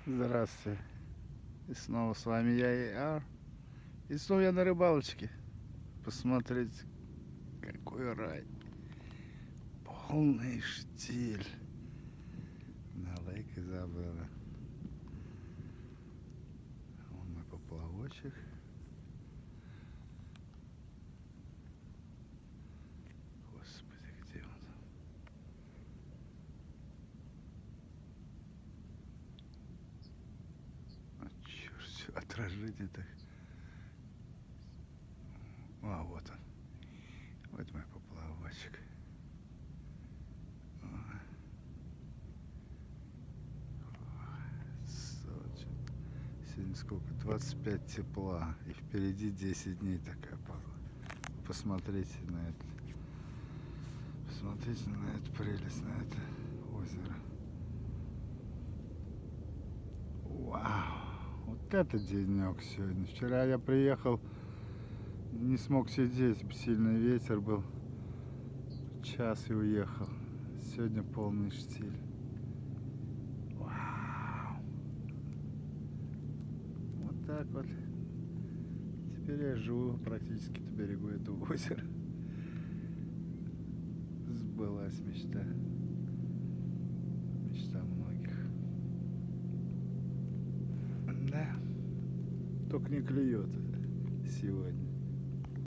Здравствуйте. И снова с вами я и Ар. И снова я на рыбалочке. Посмотрите, какой рай. Полный штиль. На лейк Изабелла. Вон мой поплавочек. Господи, где он там? А черт, все отражение так. А, вот он. Вот мой поплавочек. Сочи. Сегодня сколько? 25 тепла. И впереди 10 дней такая погода. Посмотрите на это. Посмотрите на эту прелесть, на это озеро. Вау! Вот это денек сегодня. Вчера я приехал, не смог сидеть, сильный ветер был. Час и уехал. Сегодня полный штиль. Вау! Вот так вот. Теперь я живу практически на берегу этого озера. Сбылась мечта. Мечта многих. Да. Только не клюет сегодня.